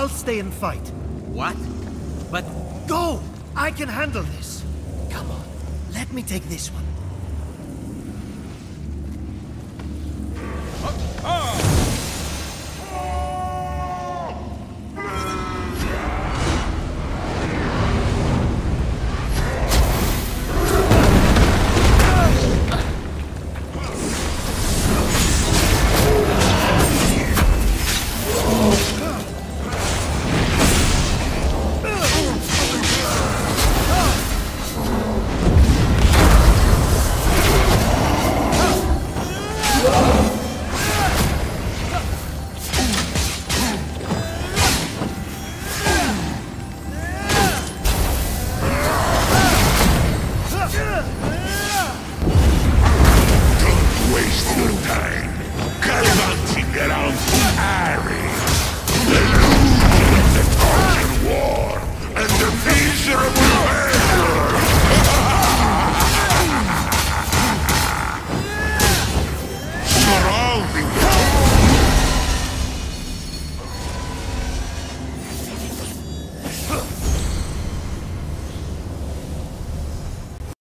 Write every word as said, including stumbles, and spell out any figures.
I'll stay and fight. What? But... Go! I can handle this. Come on, let me take this one. Oh, oh.